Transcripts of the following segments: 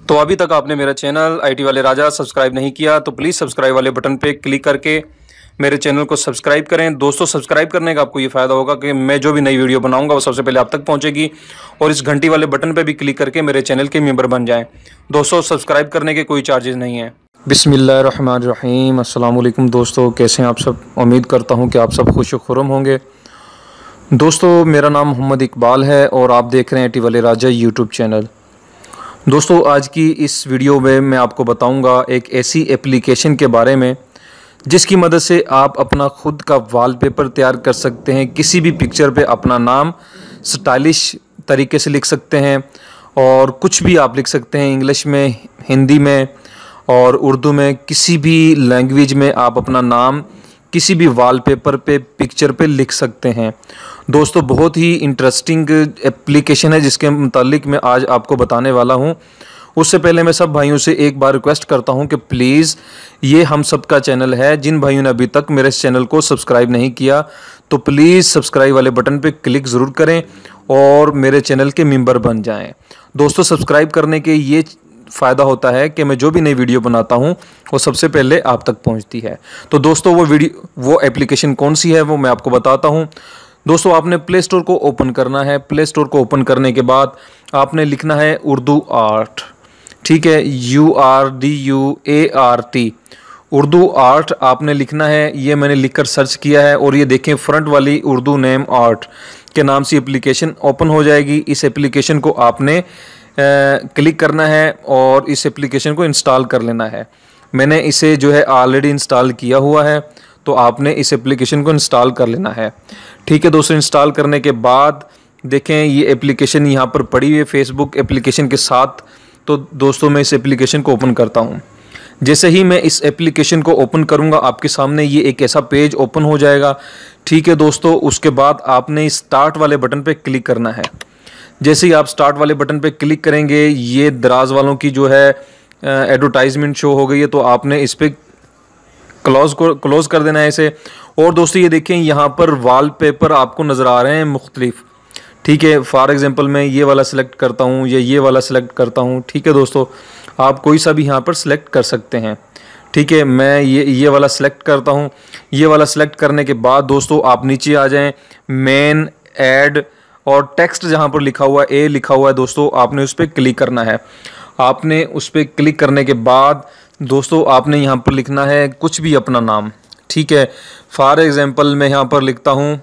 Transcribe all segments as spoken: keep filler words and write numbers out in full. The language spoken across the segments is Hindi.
तो अभी तक आपने मेरा चैनल आईटी वाले राजा सब्सक्राइब नहीं किया तो प्लीज़ सब्सक्राइब वाले बटन पे क्लिक करके मेरे चैनल को सब्सक्राइब करें। दोस्तों, सब्सक्राइब करने का आपको ये फ़ायदा होगा कि मैं जो भी नई वीडियो बनाऊंगा वो सबसे पहले आप तक पहुंचेगी, और इस घंटी वाले बटन पे भी क्लिक करके मेरे चैनल के मेंबर बन जाएं। दोस्तों, सब्सक्राइब करने के कोई चार्जेस नहीं है। बिस्मिल्लाहिर्रहमानिर्रहीम। अस्सलाम वालेकुम दोस्तों, कैसे हैं आप सब? उम्मीद करता हूँ कि आप सब खुश खुर्रम होंगे। दोस्तों, मेरा नाम मोहम्मद इकबाल है और आप देख रहे हैं आईटी वाले राजा यूट्यूब चैनल। दोस्तों, आज की इस वीडियो में मैं आपको बताऊंगा एक ऐसी एप्लीकेशन के बारे में जिसकी मदद से आप अपना खुद का वॉलपेपर तैयार कर सकते हैं। किसी भी पिक्चर पे अपना नाम स्टाइलिश तरीके से लिख सकते हैं और कुछ भी आप लिख सकते हैं, इंग्लिश में, हिंदी में और उर्दू में, किसी भी लैंग्वेज में आप अपना नाम किसी भी वॉलपेपर पे, पिक्चर पे लिख सकते हैं। दोस्तों, बहुत ही इंटरेस्टिंग एप्लीकेशन है जिसके मुतालिक मैं आज आपको बताने वाला हूं। उससे पहले मैं सब भाइयों से एक बार रिक्वेस्ट करता हूं कि प्लीज़, ये हम सब का चैनल है। जिन भाइयों ने अभी तक मेरे इस चैनल को सब्सक्राइब नहीं किया तो प्लीज़ सब्सक्राइब वाले बटन पे क्लिक ज़रूर करें और मेरे चैनल के मेंबर बन जाएं। दोस्तों, सब्सक्राइब करने के ये फ़ायदा होता है कि मैं जो भी नई वीडियो बनाता हूं वो सबसे पहले आप तक पहुंचती है। तो दोस्तों, वो वीडियो वो एप्लीकेशन कौन सी है वो मैं आपको बताता हूं। दोस्तों, आपने प्ले स्टोर को ओपन करना है। प्ले स्टोर को ओपन करने के बाद आपने लिखना है उर्दू आर्ट। ठीक है, U R D U A R T, Urdu art आपने लिखना है। ये मैंने लिखकर सर्च किया है और ये देखें, फ्रंट वाली उर्दू नेम आर्ट के नाम से एप्लीकेशन ओपन हो जाएगी। इस एप्लीकेशन को आपने क्लिक करना है और इस एप्लीकेशन को इंस्टॉल कर लेना है। मैंने इसे जो है ऑलरेडी इंस्टॉल किया हुआ है, तो आपने इस एप्लीकेशन को इंस्टॉल कर लेना है। ठीक है दोस्तों, इंस्टॉल करने के बाद देखें ये एप्लीकेशन यहाँ पर पड़ी हुई है फेसबुक एप्लीकेशन के साथ। तो दोस्तों, मैं इस एप्लीकेशन को ओपन करता हूँ। जैसे ही मैं इस एप्लीकेशन को ओपन करूँगा आपके सामने ये एक ऐसा पेज ओपन हो जाएगा। ठीक है दोस्तों, उसके बाद आपने स्टार्ट वाले बटन पर क्लिक करना है। जैसे ही आप स्टार्ट वाले बटन पे क्लिक करेंगे, ये दराज वालों की जो है एडवर्टाइजमेंट शो हो गई है, तो आपने इस पर क्लोज को क्लोज कर देना है इसे। और दोस्तों, ये देखें, यहाँ पर वॉलपेपर आपको नज़र आ रहे हैं मुख्तलिफ। ठीक है, फॉर एग्जांपल मैं ये वाला सिलेक्ट करता हूँ या ये वाला सिलेक्ट करता हूँ। ठीक है दोस्तों, आप कोई सा भी यहाँ पर सिलेक्ट कर सकते हैं। ठीक है, मैं ये ये वाला सिलेक्ट करता हूँ। ये वाला सिलेक्ट करने के बाद दोस्तों आप नीचे आ जाएँ, मेन, ऐड और टेक्स्ट जहाँ पर लिखा हुआ है, ए लिखा हुआ है दोस्तों, आपने उस पर क्लिक करना है। आपने उस पर क्लिक करने के बाद दोस्तों आपने यहाँ पर लिखना है कुछ भी अपना नाम। ठीक है, फॉर एग्जांपल मैं यहाँ पर लिखता हूँ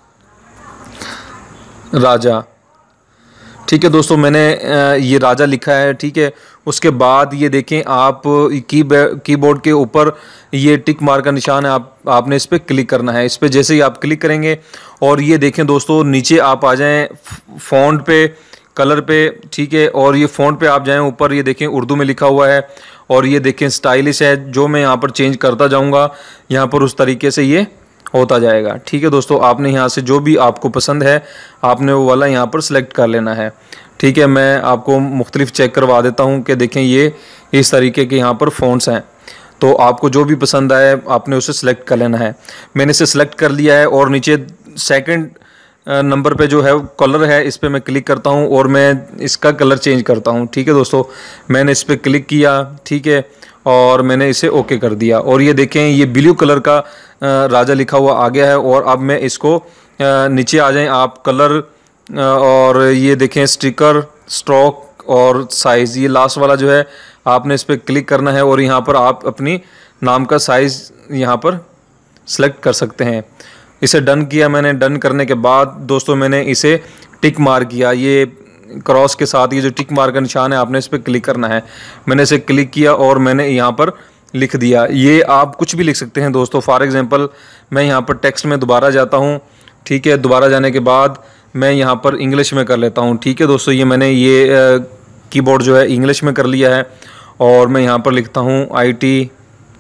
राजा। ठीक है दोस्तों, मैंने ये राजा लिखा है। ठीक है, उसके बाद ये देखें, आप की कीबोर्ड के ऊपर ये टिक मार्क का निशान है, आप आपने इस पर क्लिक करना है। इस पर जैसे ही आप क्लिक करेंगे और ये देखें दोस्तों, नीचे आप आ जाएं फ़ॉन्ट पे, कलर पे। ठीक है, और ये फ़ॉन्ट पे आप जाएं, ऊपर ये देखें उर्दू में लिखा हुआ है और ये देखें स्टाइलिश है। जो मैं यहाँ पर चेंज करता जाऊँगा यहाँ पर उस तरीके से ये होता जाएगा। ठीक है दोस्तों, आपने यहाँ से जो भी आपको पसंद है आपने वो वाला यहाँ पर सिलेक्ट कर लेना है। ठीक है, मैं आपको मुख्तलिफ चेक करवा देता हूँ कि देखें ये इस तरीके के यहाँ पर फ़ॉन्ट्स हैं, तो आपको जो भी पसंद आए आपने उसे सिलेक्ट कर लेना है। मैंने इसे सिलेक्ट कर लिया है और नीचे सेकंड नंबर पे जो है कलर है, इस पर मैं क्लिक करता हूँ और मैं इसका कलर चेंज करता हूँ। ठीक है दोस्तों, मैंने इस पर क्लिक किया। ठीक है, और मैंने इसे ओके कर दिया और ये देखें, ये ब्लू कलर का राजा लिखा हुआ आ गया है। और अब मैं इसको नीचे आ जाएं आप, कलर और ये देखें स्टिकर, स्ट्रोक और साइज़, ये लास्ट वाला जो है आपने इस पर क्लिक करना है और यहाँ पर आप अपनी नाम का साइज़ यहाँ पर सेलेक्ट कर सकते हैं। इसे डन किया मैंने। डन करने के बाद दोस्तों मैंने इसे टिक मार्क किया, ये क्रॉस के साथ ये जो टिक मार्क का निशान है आपने इस पर क्लिक करना है। मैंने इसे क्लिक किया और मैंने यहाँ पर लिख दिया। ये आप कुछ भी लिख सकते हैं दोस्तों। फॉर एग्जांपल मैं यहाँ पर टेक्स्ट में दोबारा जाता हूँ। ठीक है, दोबारा जाने के बाद मैं यहाँ पर इंग्लिश में कर लेता हूँ। ठीक है दोस्तों, ये मैंने ये कीबोर्ड जो है इंग्लिश में कर लिया है और मैं यहाँ पर लिखता हूँ आईटी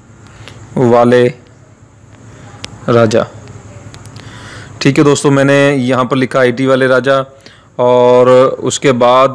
वाले राजा। ठीक है दोस्तों, मैंने यहाँ पर लिखा आईटी वाले राजा और उसके बाद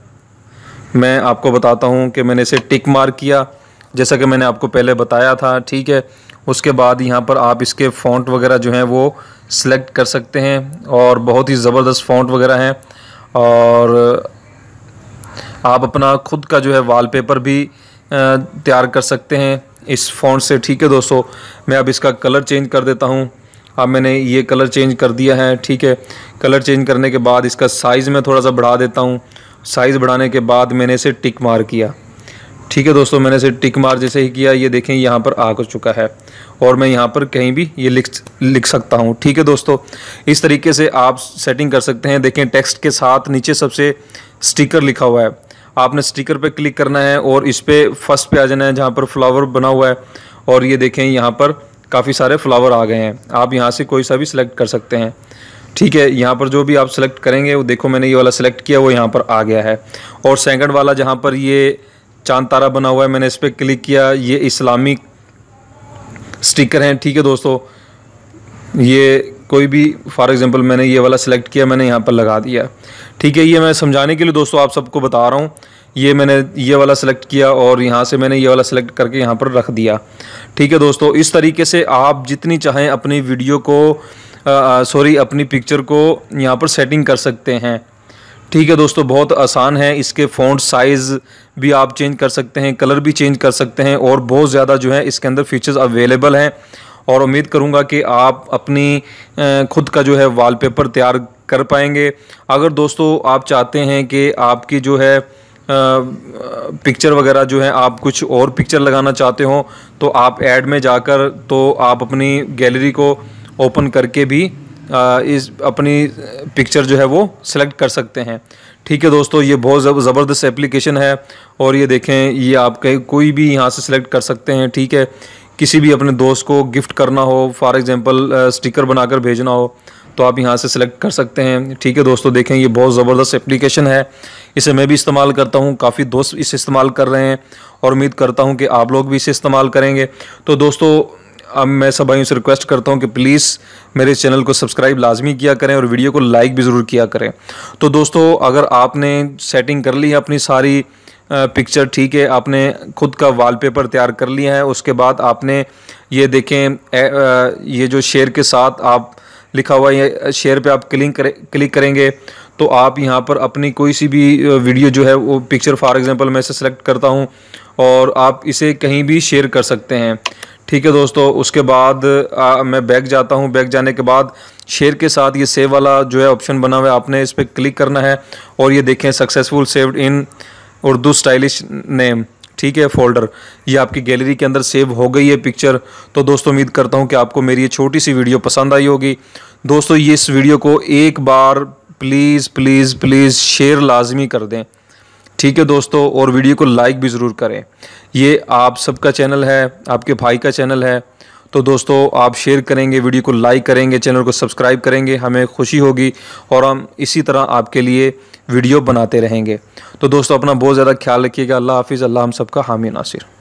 मैं आपको बताता हूँ कि मैंने इसे टिक मार्क किया जैसा कि मैंने आपको पहले बताया था। ठीक है, उसके बाद यहाँ पर आप इसके फ़ॉन्ट वगैरह जो हैं वो सिलेक्ट कर सकते हैं और बहुत ही ज़बरदस्त फ़ॉन्ट वगैरह हैं। और आप अपना खुद का जो है वॉलपेपर भी तैयार कर सकते हैं इस फ़ॉन्ट से। ठीक है दोस्तों, मैं अब इसका कलर चेंज कर देता हूँ। अब मैंने ये कलर चेंज कर दिया है। ठीक है, कलर चेंज करने के बाद इसका साइज़ मैं थोड़ा सा बढ़ा देता हूँ। साइज़ बढ़ाने के बाद मैंने इसे टिक मार किया। ठीक है दोस्तों, मैंने इसे टिक मार जैसे ही किया, ये देखें यहाँ पर आ चुका है और मैं यहाँ पर कहीं भी ये लिख लिख सकता हूँ। ठीक है दोस्तों, इस तरीके से आप सेटिंग कर सकते हैं। देखें टेक्स्ट के साथ नीचे सबसे स्टिकर लिखा हुआ है, आपने स्टिकर पे क्लिक करना है और इस पे फर्स्ट पे आ जाना है जहाँ पर फ्लावर बना हुआ है। और ये देखें यहाँ पर काफ़ी सारे फ्लावर आ गए हैं, आप यहाँ से कोई सा भी सिलेक्ट कर सकते हैं। ठीक है, यहाँ पर जो भी आप सिलेक्ट करेंगे वो देखो मैंने ये वाला सिलेक्ट किया, वो यहाँ पर आ गया है। और सेकंड वाला जहाँ पर ये चांद तारा बना हुआ है, मैंने इस पर क्लिक किया, ये इस्लामिक स्टिकर हैं। ठीक है दोस्तों, ये कोई भी फॉर एग्जांपल मैंने ये वाला सिलेक्ट किया, मैंने यहाँ पर लगा दिया। ठीक है, ये मैं समझाने के लिए दोस्तों आप सबको बता रहा हूँ। ये मैंने ये वाला सिलेक्ट किया और यहाँ से मैंने ये वाला सिलेक्ट करके यहाँ पर रख दिया। ठीक है दोस्तों, इस तरीके से आप जितनी चाहें अपनी वीडियो को सॉरी अपनी पिक्चर को यहाँ पर सेटिंग कर सकते हैं। ठीक है दोस्तों, बहुत आसान है। इसके फ़ॉन्ट साइज़ भी आप चेंज कर सकते हैं, कलर भी चेंज कर सकते हैं और बहुत ज़्यादा जो है इसके अंदर फीचर्स अवेलेबल हैं। और उम्मीद करूंगा कि आप अपनी खुद का जो है वॉलपेपर तैयार कर पाएंगे। अगर दोस्तों आप चाहते हैं कि आपकी जो है पिक्चर वगैरह जो है आप कुछ और पिक्चर लगाना चाहते हो तो आप ऐड में जाकर तो आप अपनी गैलरी को ओपन करके भी इस अपनी पिक्चर जो है वो सिलेक्ट कर सकते हैं। ठीक है दोस्तों, ये बहुत ज़बरदस्त एप्लीकेशन है और ये देखें ये आप कोई भी यहाँ से सिलेक्ट कर सकते हैं। ठीक है, किसी भी अपने दोस्त को गिफ्ट करना हो, फॉर एग्जांपल स्टिकर बनाकर भेजना हो तो आप यहाँ से सिलेक्ट कर सकते हैं। ठीक है दोस्तों, देखें ये बहुत ज़बरदस्त एप्लीकेशन है, इसे मैं भी इस्तेमाल करता हूँ, काफ़ी दोस्त इसे इस्तेमाल कर रहे हैं और उम्मीद करता हूँ कि आप लोग भी इसे इस्तेमाल करेंगे। तो दोस्तों अब मैं सब भाइयों से रिक्वेस्ट करता हूँ कि प्लीज़ मेरे चैनल को सब्सक्राइब लाजमी किया करें और वीडियो को लाइक भी ज़रूर किया करें। तो दोस्तों अगर आपने सेटिंग कर ली है अपनी सारी पिक्चर, ठीक है, आपने खुद का वॉलपेपर तैयार कर लिया है, उसके बाद आपने ये देखें ये जो शेयर के साथ आप लिखा हुआ है, शेयर पे आप क्लिक करें क्लिक करेंगे तो आप यहाँ पर अपनी कोई सी भी वीडियो जो है वो पिक्चर फॉर एग्जांपल मैं इसे सेलेक्ट करता हूँ और आप इसे कहीं भी शेयर कर सकते हैं। ठीक है दोस्तों, उसके बाद आ, मैं बैक जाता हूँ। बैक जाने के बाद शेयर के साथ ये सेव वाला जो है ऑप्शन बना हुआ है, आपने इस पर क्लिक करना है और ये देखें successful saved in Urdu stylish name. ठीक है, फोल्डर ये आपकी गैलरी के अंदर सेव हो गई है पिक्चर। तो दोस्तों उम्मीद करता हूँ कि आपको मेरी ये छोटी सी वीडियो पसंद आई होगी। दोस्तों ये इस वीडियो को एक बार प्लीज़ प्लीज़ प्लीज़ शेयर लाजमी कर दें। ठीक है दोस्तों, और वीडियो को लाइक भी ज़रूर करें। ये आप सबका चैनल है, आपके भाई का चैनल है, तो दोस्तों आप शेयर करेंगे, वीडियो को लाइक करेंगे, चैनल को सब्सक्राइब करेंगे, हमें खुशी होगी और हम इसी तरह आपके लिए वीडियो बनाते रहेंगे। तो दोस्तों अपना बहुत ज़्यादा ख्याल रखिएगा। अल्लाह हाफिज़। अल्लाह हम सबका हामी नासिर।